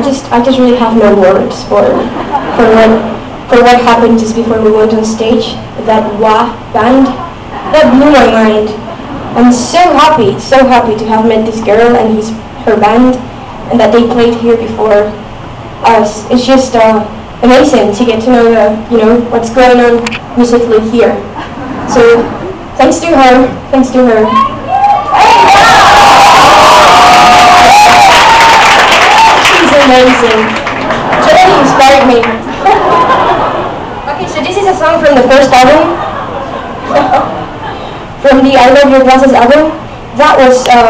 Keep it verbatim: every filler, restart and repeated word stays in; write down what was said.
just I just really have no words for for what for what happened just before we went on stage. That wah band, that blew my mind. I'm so happy, so happy to have met this girl and his her band, and that they played here before us. It's just uh, amazing to get to know the, you know what's going on musically here. So thanks to her, thanks to her. She's amazing. She really inspired me. Okay, so this is a song from the first album, from the I Love Your Glasses album. That was. Uh,